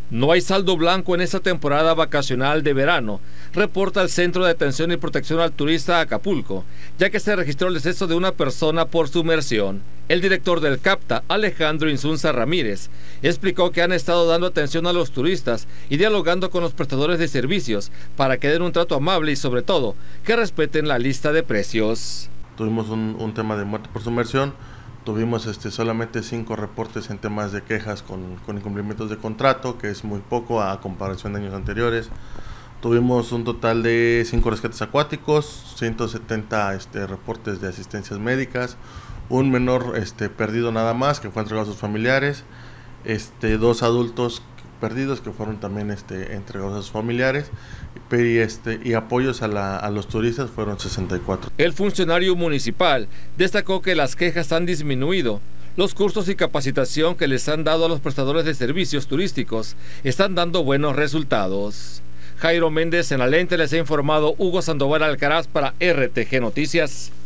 No hay saldo blanco en esta temporada vacacional de verano, reporta el Centro de Atención y Protección al Turista Acapulco, ya que se registró el deceso de una persona por sumersión. El director del CAPTA, Alejandro Insunza Ramírez, explicó que han estado dando atención a los turistas y dialogando con los prestadores de servicios para que den un trato amable y sobre todo que respeten la lista de precios. Tuvimos un tema de muerte por sumersión. Tuvimos solamente 5 reportes en temas de quejas con incumplimientos de contrato, que es muy poco a comparación de años anteriores. Tuvimos un total de 5 rescates acuáticos, 170 reportes de asistencias médicas, un menor perdido nada más, que fue entregado a sus familiares, 2 adultos perdidos que fueron también entregados a sus familiares, y apoyos a los turistas fueron 64. El funcionario municipal destacó que las quejas han disminuido. Los cursos y capacitación que les han dado a los prestadores de servicios turísticos están dando buenos resultados. Jairo Méndez, en la lente, les ha informado Hugo Sandoval Alcaraz para RTG Noticias.